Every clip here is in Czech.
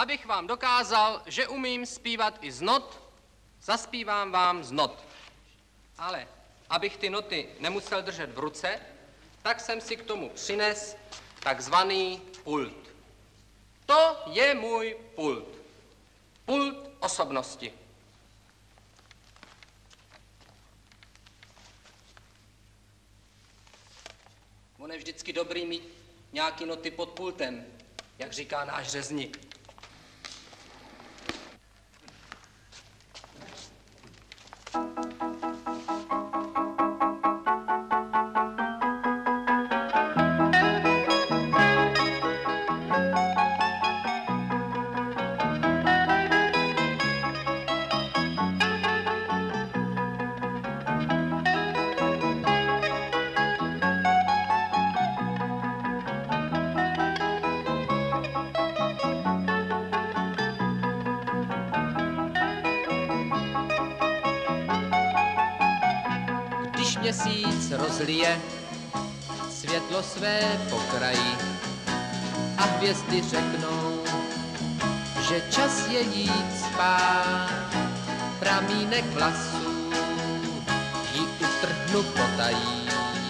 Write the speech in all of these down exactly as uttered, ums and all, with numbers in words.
abych vám dokázal, že umím zpívat i z not, zaspívám vám z not. Ale abych ty noty nemusel držet v ruce, tak jsem si k tomu přines takzvaný pult. To je můj pult. Pult osobnosti. On je vždycky dobrý mít nějaký noty pod pultem, jak říká náš řezník. Když měsíc rozlije světlo své pokraji a hvězdy řeknou, že čas je jít spát, pramínek vlasů jí utrhnu potají.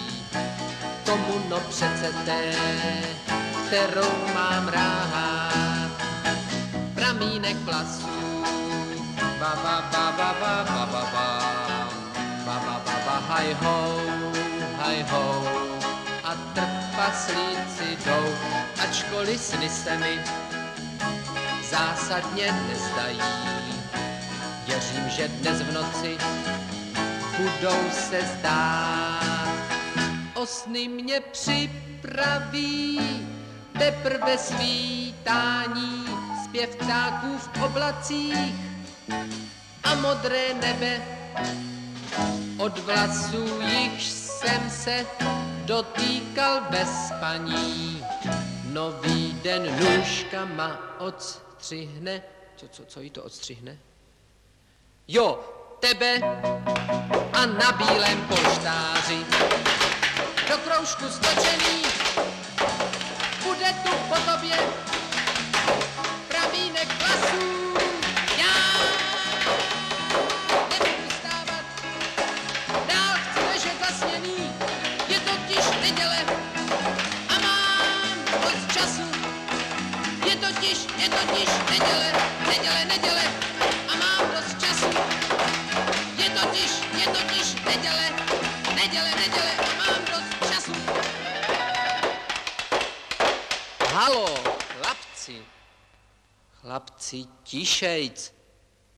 Komu no přece té, kterou mám rád, pramínek vlasů, ba ba ba ba ba ba ba ba. Ba, ba, ba, haj ho, haj ho, a trpaslíci jdou, ačkoliv sny se mi zásadně nezdají. Věřím, že dnes v noci budou se zdát. O sny mě připraví teprve svítání, zpěv ptáků v oblacích a modré nebe. Od vlasů jichž jsem se dotýkal bez spaní. Nový den nůžkama odstřihne. Co, co, co jí to odstřihne? Jo, tebe a na bílém polštáři do kroužku stočený bude tu po tobě pramínek vlasů. Je totiž neděle, neděle, neděle a mám dost času. Je totiž, je totiž neděle, neděle, neděle a mám dost času. Halo, chlapci, chlapci, tišejc.